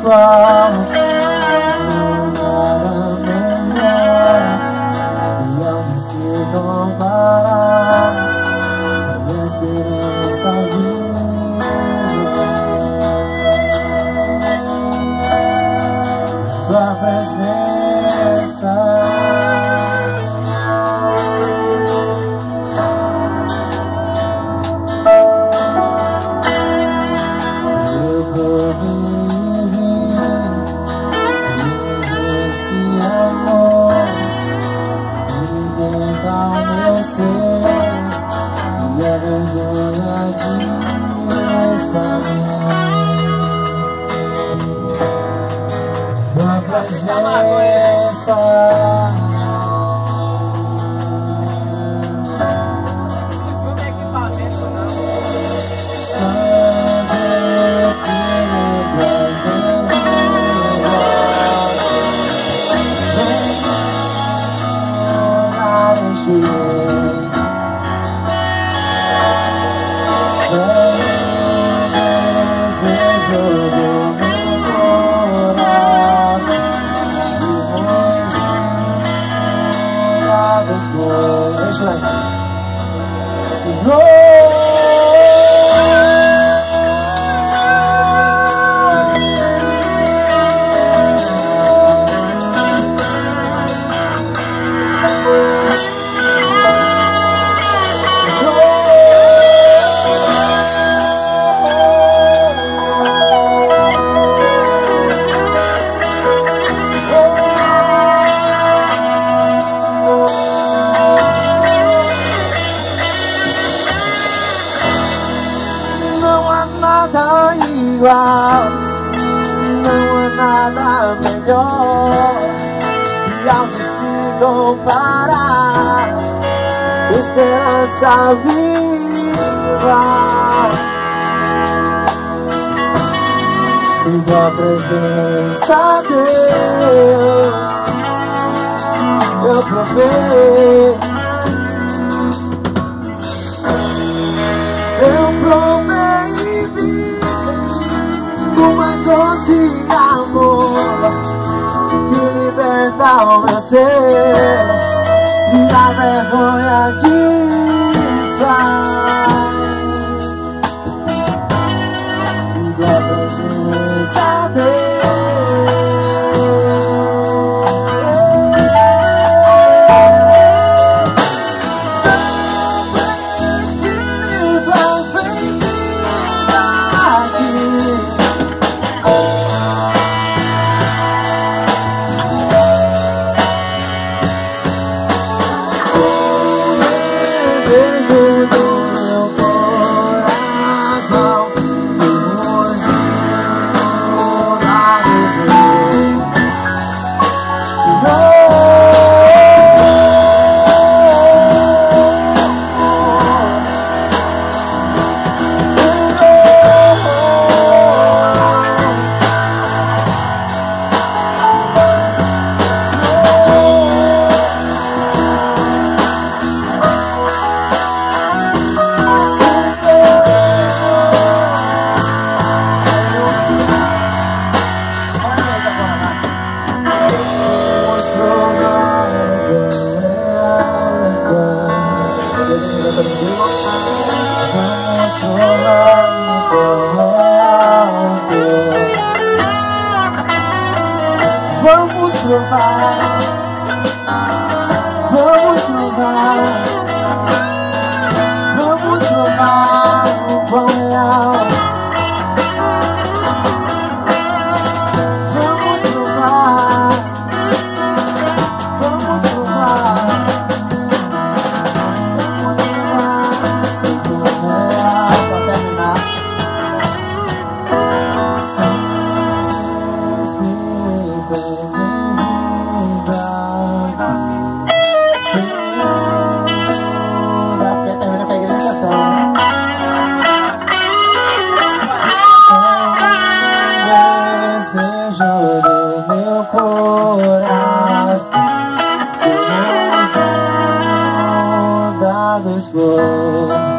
igual. Nada melhor e ao me se comparar, a esperança viva, tua presença. E a vergonha de espalhar tua presença. Igual, não há nada melhor e ao de se comparar, esperança viva, e tua presença, Deus, eu provei, uma doce amor que liberta o meu ser e a vergonha desfaz e tua presença, Deus. Vamos provar, vamos provar, vamos provar o quão real. Vamos provar, vamos provar, vamos provar o quão real. Pra terminar, Santo Espírito, desejo do meu coração, sermos mudados por